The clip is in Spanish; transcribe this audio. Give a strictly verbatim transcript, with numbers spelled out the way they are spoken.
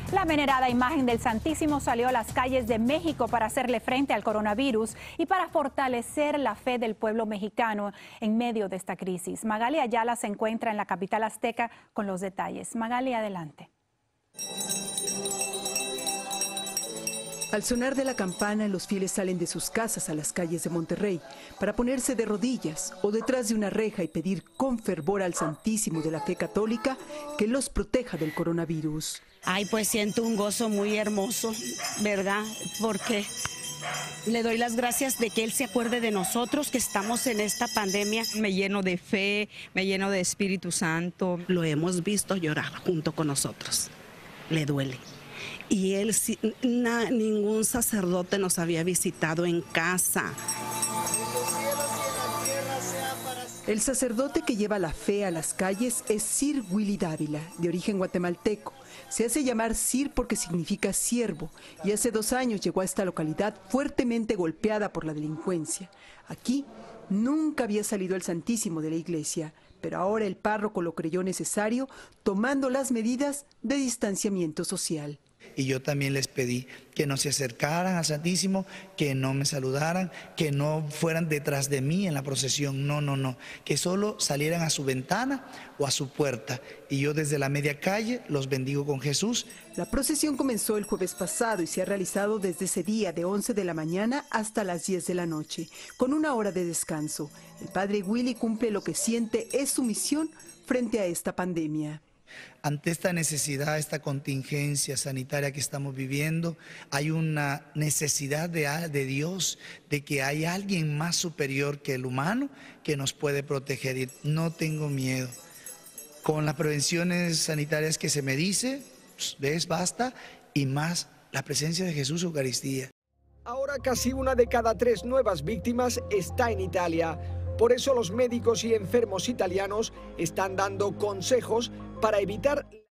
La venerada imagen del Santísimo salió a las calles de México para hacerle frente al coronavirus y para fortalecer la fe del pueblo mexicano en medio de esta crisis. Magali Ayala se encuentra en la capital azteca con los detalles. Magali, adelante. Al sonar de la campana, los fieles salen de sus casas a las calles de Monterrey para ponerse de rodillas o detrás de una reja y pedir con fervor al Santísimo de la fe católica que los proteja del coronavirus. Ay, pues siento un gozo muy hermoso, ¿verdad? Porque le doy las gracias de que Él se acuerde de nosotros que estamos en esta pandemia. Me lleno de fe, me lleno de Espíritu Santo. Lo hemos visto llorar junto con nosotros. Le duele. Y él, na, ningún sacerdote nos había visitado en casa. El sacerdote que lleva la fe a las calles es Sir Willy Dávila, de origen guatemalteco. Se hace llamar Sir porque significa siervo y hace dos años llegó a esta localidad fuertemente golpeada por la delincuencia. Aquí nunca había salido el Santísimo de la iglesia, pero ahora el párroco lo creyó necesario, tomando las medidas de distanciamiento social. Y yo también les pedí que no se acercaran al Santísimo, que no me saludaran, que no fueran detrás de mí en la procesión, no, no, no, que solo salieran a su ventana o a su puerta. Y yo desde la media calle los bendigo con Jesús. La procesión comenzó el jueves pasado y se ha realizado desde ese día de once de la mañana hasta las diez de la noche, con una hora de descanso. El padre Willy cumple lo que siente es su misión frente a esta pandemia. Ante esta necesidad, esta contingencia sanitaria que estamos viviendo, hay una necesidad de, de Dios, de que hay alguien más superior que el humano que nos puede proteger. Y no tengo miedo. Con las prevenciones sanitarias que se me dice, ves, basta, y más la presencia de Jesús Eucaristía. Ahora casi una de cada tres nuevas víctimas está en Italia. Por eso los médicos y enfermos italianos están dando consejos para evitar